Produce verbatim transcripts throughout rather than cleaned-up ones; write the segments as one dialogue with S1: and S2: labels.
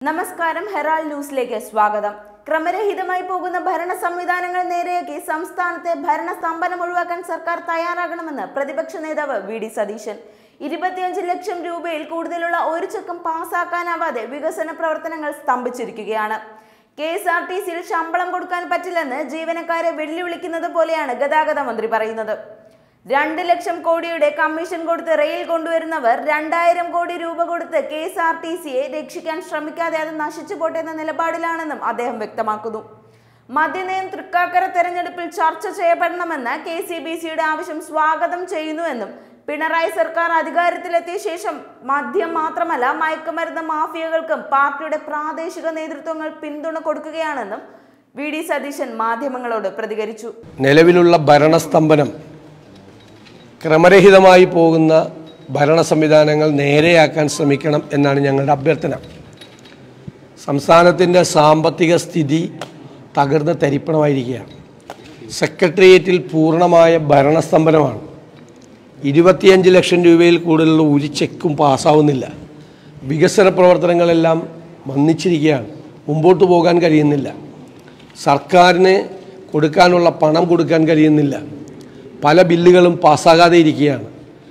S1: നമസ്കാരം, ഹെറാൾഡ് ന്യൂസിലേക്ക് സ്വാഗതം. ക്രമരഹിതമായി പോകുന്ന ഭരണ സംവിധാനങ്ങൾ നേരെയാക്കി സംസ്ഥാനത്തെ ഭരണ സ്തംഭനം ഒഴിവാക്കാൻ സർക്കാർ തയ്യാറാകണമെന്ന് പ്രതിപക്ഷ നേതാവ് വി ഡി സതീശൻ. ഇരുപത്തിയഞ്ച് ലക്ഷം രൂപയിൽ കൂടുതലുള്ള ഒരു ചെക്കും പാസ്സാക്കാനാവാതെ വികസന പ്രവർത്തനങ്ങൾ സ്തംഭിച്ചിരിക്കുകയാണ്. കെ എസ് ആർ ടി സിയിൽ ശമ്പളം കൊടുക്കാൻ പറ്റില്ലെന്ന് ജീവനക്കാരെ വെല്ലുവിളിക്കുന്നത് പോലെയാണ് ഗതാഗത മന്ത്രി പറയുന്നത്. രണ്ട് ലക്ഷം കോടിയുടെ കമ്മീഷൻ കൊടുത്ത് റെയിൽ കൊണ്ടുവരുന്നവർ രണ്ടായിരം കോടി രൂപ കൊടുത്ത് കെ എസ് ആർ ടി സിയെ രക്ഷിക്കാൻ ശ്രമിക്കാതെ അത് നശിച്ചു പോട്ടെ എന്ന നിലപാടിലാണെന്നും അദ്ദേഹം വ്യക്തമാക്കുന്നു. മദ്യനയം തൃക്കാക്കര തെരഞ്ഞെടുപ്പിൽ ചർച്ച ചെയ്യപ്പെടണമെന്ന കെ സി ബി സിയുടെ ആവശ്യം സ്വാഗതം ചെയ്യുന്നുവെന്നും പിണറായി സർക്കാർ അധികാരത്തിലെത്തിയ ശേഷം മദ്യം മാത്രമല്ല മയക്കുമരുന്ന് മാഫിയകൾക്കും പാർട്ടിയുടെ പ്രാദേശിക നേതൃത്വങ്ങൾ പിന്തുണ കൊടുക്കുകയാണെന്നും വി ഡി സതീശൻ മാധ്യമങ്ങളോട് പ്രതികരിച്ചു.
S2: നിലവിലുള്ള ഭരണസ്തംഭനം, ക്രമരഹിതമായി പോകുന്ന ഭരണ സംവിധാനങ്ങൾ നേരെയാക്കാൻ ശ്രമിക്കണം എന്നാണ് ഞങ്ങളുടെ അഭ്യർത്ഥന. സംസ്ഥാനത്തിൻ്റെ സാമ്പത്തിക സ്ഥിതി തകർന്ന് തരിപ്പണമായിരിക്കുകയാണ്. സെക്രട്ടേറിയറ്റിൽ പൂർണ്ണമായ ഭരണസ്തംഭനമാണ്. ഇരുപത്തിയഞ്ച് ലക്ഷം രൂപയിൽ കൂടുതലുള്ള ഒരു ചെക്കും പാസ്സാവുന്നില്ല. വികസന പ്രവർത്തനങ്ങളെല്ലാം വന്നിച്ചിരിക്കുകയാണ്. മുമ്പോട്ട് പോകാൻ കഴിയുന്നില്ല. സർക്കാരിന് കൊടുക്കാനുള്ള പണം കൊടുക്കാൻ കഴിയുന്നില്ല. പല ബില്ലുകളും പാസ്സാകാതെ ഇരിക്കുകയാണ്.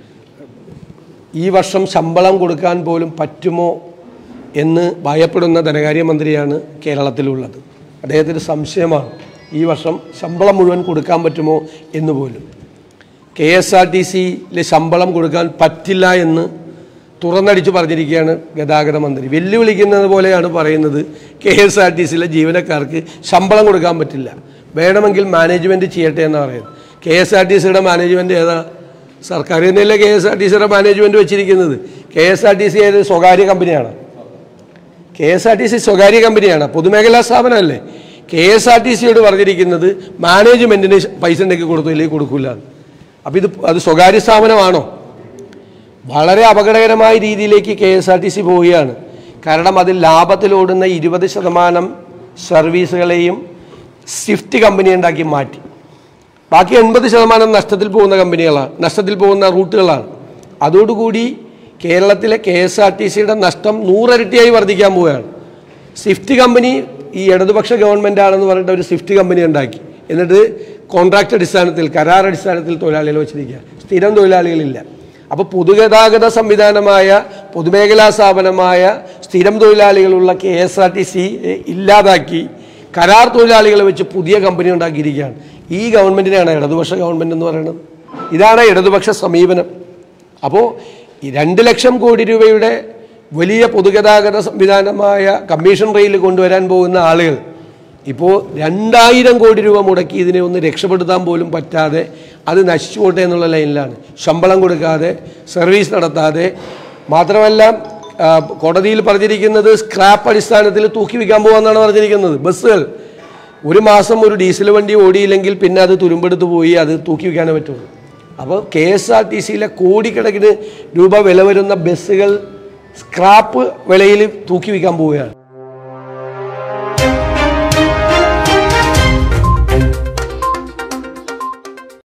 S2: ഈ വർഷം ശമ്പളം കൊടുക്കാൻ പോലും പറ്റുമോ എന്ന് ഭയപ്പെടുന്ന ധനകാര്യമന്ത്രിയാണ് കേരളത്തിലുള്ളത്. അദ്ദേഹത്തിന് സംശയമാണ് ഈ വർഷം ശമ്പളം മുഴുവൻ കൊടുക്കാൻ പറ്റുമോ എന്ന് പോലും. കെ എസ് ആർ ടി സിയിലെ ശമ്പളം കൊടുക്കാൻ പറ്റില്ല എന്ന് തുറന്നടിച്ച് പറഞ്ഞിരിക്കുകയാണ് ഗതാഗത മന്ത്രി. വെല്ലുവിളിക്കുന്നത് പോലെയാണ് പറയുന്നത്. കെ എസ് ആർ ടി സിയിലെ ജീവനക്കാർക്ക് ശമ്പളം കൊടുക്കാൻ പറ്റില്ല, വേണമെങ്കിൽ മാനേജ്മെൻറ്റ് ചെയ്യട്ടെ എന്ന് പറയുന്നത്. കെ എസ് ആർ ടി സിയുടെ മാനേജ്മെൻറ്റ് ഏതാ? സർക്കാർ തന്നെയല്ലേ കെ എസ് ആർ ടി സിയുടെ മാനേജ്മെൻറ്റ് വെച്ചിരിക്കുന്നത്. K S R T C ഏത് സ്വകാര്യ കമ്പനിയാണ്? K S R T C സ്വകാര്യ കമ്പനിയാണ്, പൊതുമേഖലാ സ്ഥാപനമല്ലേ. കെ എസ് ആർ ടി സിയോട് പറഞ്ഞിരിക്കുന്നത് മാനേജ്മെൻറ്റിന് പൈസ ഉണ്ടെങ്കിൽ കൊടുത്തു, ഇല്ലെങ്കിൽ കൊടുക്കില്ല. അപ്പോൾ ഇത് അത് സ്വകാര്യ സ്ഥാപനമാണോ? വളരെ അപകടകരമായ രീതിയിലേക്ക് K S R T C പോവുകയാണ്. കാരണം അതിൽ ലാഭത്തിലോടുന്ന ഇരുപത് ശതമാനം സർവീസുകളെയും സ്വിഫ്റ്റ് കമ്പനി ഉണ്ടാക്കി മാറ്റി. ബാക്കി എൺപത് ശതമാനം നഷ്ടത്തിൽ പോകുന്ന കമ്പനികളാണ്, നഷ്ടത്തിൽ പോകുന്ന റൂട്ടുകളാണ്. അതോടുകൂടി കേരളത്തിലെ കെ എസ് ആർ ടി സിയുടെ നഷ്ടം നൂറരട്ടിയായി വർദ്ധിക്കാൻ പോവുകയാണ്. സ്വിഫ്റ്റ് കമ്പനി ഈ ഇടതുപക്ഷ ഗവൺമെൻറ് ആണെന്ന് പറഞ്ഞിട്ട് ഒരു സ്വിഫ്റ്റ് കമ്പനി ഉണ്ടാക്കി. എന്നിട്ട് കോൺട്രാക്ട് അടിസ്ഥാനത്തിൽ, കരാർ അടിസ്ഥാനത്തിൽ തൊഴിലാളികൾ വെച്ചിരിക്കുക, സ്ഥിരം തൊഴിലാളികളില്ല. അപ്പോൾ പൊതുഗതാഗത സംവിധാനമായ പൊതുമേഖലാ സ്ഥാപനമായ സ്ഥിരം തൊഴിലാളികളുള്ള K S R T C ഇല്ലാതാക്കി കരാർ തൊഴിലാളികളെ വെച്ച് പുതിയ കമ്പനി ഉണ്ടാക്കിയിരിക്കുകയാണ്. ഈ ഗവൺമെൻറ്റിനെയാണ് ഇടതുപക്ഷ ഗവൺമെൻറ് എന്ന് പറയുന്നത്. ഇതാണ് ഇടതുപക്ഷ സമീപനം. അപ്പോൾ ഈ രണ്ട് ലക്ഷം കോടി രൂപയുടെ വലിയ പൊതുഗതാഗത സംവിധാനമായ കമ്മീഷൻ റെയിൽ കൊണ്ടുവരാൻ പോകുന്ന ആളുകൾ ഇപ്പോൾ രണ്ടായിരം കോടി രൂപ മുടക്കി ഇതിനെ ഒന്ന് രക്ഷപ്പെടുത്താൻ പോലും പറ്റാതെ അത് നശിച്ചു പോട്ടെ എന്നുള്ള ലൈനിലാണ്. ശമ്പളം കൊടുക്കാതെ, സർവീസ് നടത്താതെ, മാത്രമല്ല കോടതിയിൽ പറഞ്ഞിരിക്കുന്നത് സ്ക്രാപ്പ് അടിസ്ഥാനത്തിൽ തൂക്കി വിൽക്കാൻ പോകാമെന്നാണ് പറഞ്ഞിരിക്കുന്നത്. ബസ്സുകൾ ഒരു മാസം ഒരു ഡീസൽ വണ്ടി ഓടിയില്ലെങ്കിൽ പിന്നെ അത് തുരുമ്പെടുത്ത് പോയി അത് തൂക്കി വിൽക്കാനേ പറ്റുള്ളൂ. അപ്പോൾ കെ എസ് ആർ ടി സിയിലെ കോടിക്കണക്കിന് രൂപ വില വരുന്ന ബസ്സുകൾ സ്ക്രാപ്പ് വിലയിൽ തൂക്കി വിൽക്കാൻ പോവുകയാണ്.